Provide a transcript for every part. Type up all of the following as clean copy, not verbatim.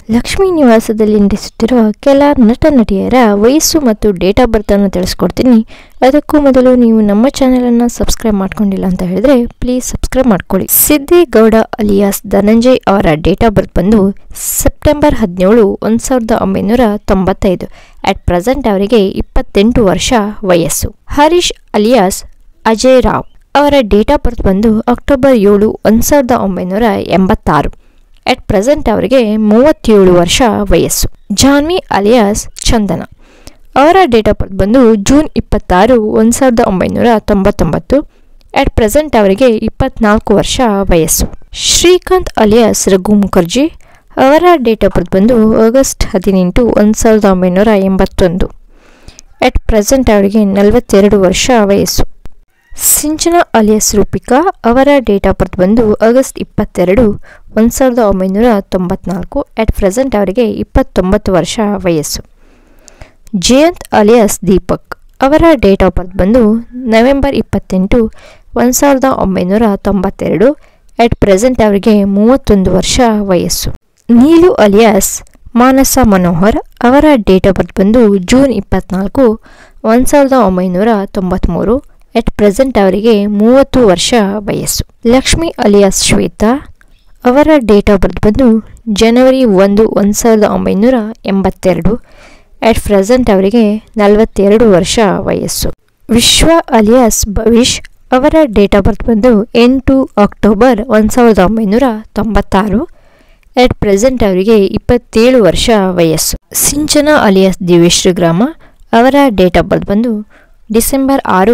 ಲಕ್ಷ್ಮೀ ನಿವಾಸದಲ್ಲಿ ನಟಿಸುತ್ತಿರುವ ಕೆಲ ನಟ ನಟಿಯರ ವಯಸ್ಸು ಮತ್ತು ಡೇಟ್ ಆಫ್ ಬರ್ತ್ ಅನ್ನು ತಿಳಿಸ್ಕೊಡ್ತೀನಿ. ಅದಕ್ಕೂ ಮೊದಲು ನೀವು ನಮ್ಮ ಚಾನೆಲನ್ನು ಸಬ್ಸ್ಕ್ರೈಬ್ ಮಾಡ್ಕೊಂಡಿಲ್ಲ ಅಂತ ಹೇಳಿದ್ರೆ ಪ್ಲೀಸ್ ಸಬ್ಸ್ಕ್ರೈಬ್ ಮಾಡ್ಕೊಳ್ಳಿ. ಸಿದ್ದೇಗೌಡ ಅಲಿಯಾಸ್ ಧನಂಜಯ್ ಅವರ ಡೇಟ್ ಆಫ್ ಬರ್ತ್ ಬಂದು ಸೆಪ್ಟೆಂಬರ್ 17, 1995. ಅಟ್ ಪ್ರೆಸೆಂಟ್ ಅವರಿಗೆ 28 ವರ್ಷ ವಯಸ್ಸು. ಹರೀಶ್ ಅಲಿಯಾಸ್ ಅಜಯ್ ರಾವ್ ಅವರ ಡೇಟ್ ಆಫ್ ಬರ್ತ್ ಬಂದು ಅಕ್ಟೋಬರ್ 7, 1986. ಅಟ್ ಪ್ರೆಸೆಂಟ್ ಅವರಿಗೆ 37 ವರ್ಷ ವಯಸ್ಸು. ಜಾನ್ವಿ ಅಲಿಯಾಸ್ ಚಂದನ ಅವರ ಡೇಟ್ ಆಫ್ ಬರ್ತ್ ಬಂದು ಜೂನ್ 26, 1999. ಅಟ್ ಪ್ರೆಸೆಂಟ್ ಅವರಿಗೆ 24 ವರ್ಷ ವಯಸ್ಸು. ಶ್ರೀಕಾಂತ್ ಅಲಿಯಾಸ್ ರಘು ಮುಖರ್ಜಿ ಅವರ ಡೇಟ್ ಆಫ್ ಬರ್ತ್ ಬಂದು ಆಗಸ್ಟ್ 18, 1981. ಅಟ್ ಪ್ರೆಸೆಂಟ್ ಅವರಿಗೆ 42 ವರ್ಷ ವಯಸ್ಸು. ಸಿಂಚನಾ ಅಲಿಯಾಸ್ ರೂಪಿಕಾ ಅವರ ಡೇಟ್ ಆಫ್ ಬರ್ತ್ ಬಂದು ಆಗಸ್ಟ್ 22, 1994. ಅಟ್ ಪ್ರೆಸೆಂಟ್ ಅವರಿಗೆ 29 ವರ್ಷ ವಯಸ್ಸು. ಜಯಂತ್ ಅಲಿಯಾಸ್ ದೀಪಕ್ ಅವರ ಡೇಟ್ ಆಫ್ ಬರ್ತ್ ಬಂದು ನವೆಂಬರ್ 28, 1992. ಅಟ್ ಪ್ರೆಸೆಂಟ್ ಅವರಿಗೆ 31 ವರ್ಷ ವಯಸ್ಸು. ನೀಲು ಅಲಿಯಾಸ್ ಮಾನಸ ಮನೋಹರ್ ಅವರ ಡೇಟ್ ಆಫ್ ಬರ್ತ್ ಬಂದು ಜೂನ್ 24, 1993. ಅಟ್ ಪ್ರೆಸೆಂಟ್ ಅವರಿಗೆ 30 ವರ್ಷ ವಯಸ್ಸು. ಲಕ್ಷ್ಮಿ ಅಲಿಯಾಸ್ ಶ್ವೇತಾ ಅವರ ಡೇಟ್ ಆಫ್ ಬರ್ತ್ ಬಂದು ಜನವರಿ 1, 1982. ಅಟ್ ಪ್ರೆಸೆಂಟ್ ಅವರಿಗೆ 42 ವರ್ಷ ವಯಸ್ಸು. ವಿಶ್ವ ಅಲಿಯಾಸ್ ಭವಿಷ್ ಅವರ ಡೇಟ್ ಆಫ್ ಬರ್ತ್ ಬಂದು 8 ಅಕ್ಟೋಬರ್ 1996. ಅಟ್ ಪ್ರೆಸೆಂಟ್ ಅವರಿಗೆ 27 ವರ್ಷ ವಯಸ್ಸು. ಸಿಂಚನಾ ಅಲಿಯಾಸ್ ದಿವ್ಯಶ್ರೀಗ್ರಾಮ ಅವರ ಡೇಟ್ ಆಫ್ ಬರ್ತ್ ಬಂದು ಡಿಸೆಂಬರ್ 6,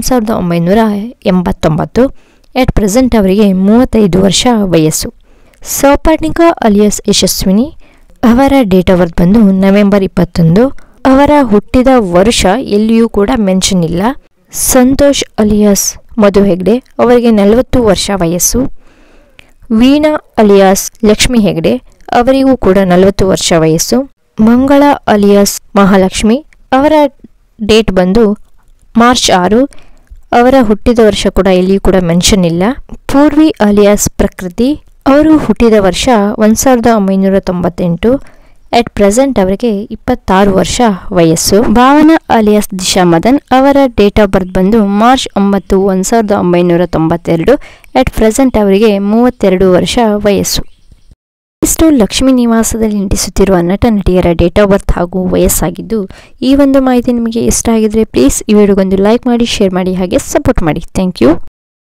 1989. ಅಟ್ ಪ್ರೆಸೆಂಟ್ ಅವರಿಗೆ 35 ವರ್ಷ ವಯಸ್ಸು. ಸೌಪರ್ಣಿಕಾ ಅಲಿಯಾಸ್ ಯಶಸ್ವಿನಿ ಅವರ ಡೇಟ್ ಆಫ್ ಬರ್ತ್ ಬಂದು ನವೆಂಬರ್ 21. ಅವರ ಹುಟ್ಟಿದ ವರ್ಷ ಎಲ್ಲಿಯೂ ಕೂಡ ಮೆನ್ಷನ್ ಇಲ್ಲ. ಸಂತೋಷ್ ಅಲಿಯಾಸ್ ಮಧು ಹೆಗ್ಡೆ ಅವರಿಗೆ 40 ವರ್ಷ ವಯಸ್ಸು. ವೀಣಾ ಅಲಿಯಾಸ್ ಲಕ್ಷ್ಮಿ ಹೆಗ್ಡೆ ಅವರಿಗೂ ಕೂಡ 40 ವರ್ಷ ವಯಸ್ಸು. ಮಂಗಳ ಅಲಿಯಾಸ್ ಮಹಾಲಕ್ಷ್ಮಿ ಅವರ ಡೇಟ್ ಬಂದು ಮಾರ್ಚ್ 6. ಅವರ ಹುಟ್ಟಿದ ವರ್ಷ ಕೂಡ ಎಲ್ಲಿಯೂ ಕೂಡ ಮೆನ್ಷನ್ ಇಲ್ಲ. ಪೂರ್ವಿ ಅಲಿಯಾಸ್ ಪ್ರಕೃತಿ ಅವರು ಹುಟ್ಟಿದ ವರ್ಷ 1998. ಅಟ್ ಪ್ರೆಸೆಂಟ್ ಅವರಿಗೆ 26 ವರ್ಷ ವಯಸ್ಸು. ಭಾವನಾ ಅಲಿಯಾಸ್ ದಿಶಾ ಮದನ್ ಅವರ ಡೇಟ್ ಆಫ್ ಬರ್ತ್ ಬಂದು ಮಾರ್ಚ್ 9, 1992. ಅಟ್ ಪ್ರೆಸೆಂಟ್ ಅವರಿಗೆ 32 ವರ್ಷ ವಯಸ್ಸು. ಇಷ್ಟು ಲಕ್ಷ್ಮೀ ನಿವಾಸದಲ್ಲಿ ನಟಿಸುತ್ತಿರುವ ನಟ ನಟಿಯರ ಡೇಟ್ ಆಫ್ ಬರ್ತ್ ಹಾಗೂ ವಯಸ್ಸಾಗಿದ್ದು. ಈ ಒಂದು ಮಾಹಿತಿ ನಿಮಗೆ ಇಷ್ಟ ಆಗಿದ್ರೆ ಪ್ಲೀಸ್ ಈ ವಿಡಿಯೋಗೊಂದು ಲೈಕ್ ಮಾಡಿ, ಶೇರ್ ಮಾಡಿ, ಹಾಗೆ ಸಪೋರ್ಟ್ ಮಾಡಿ. Thank you.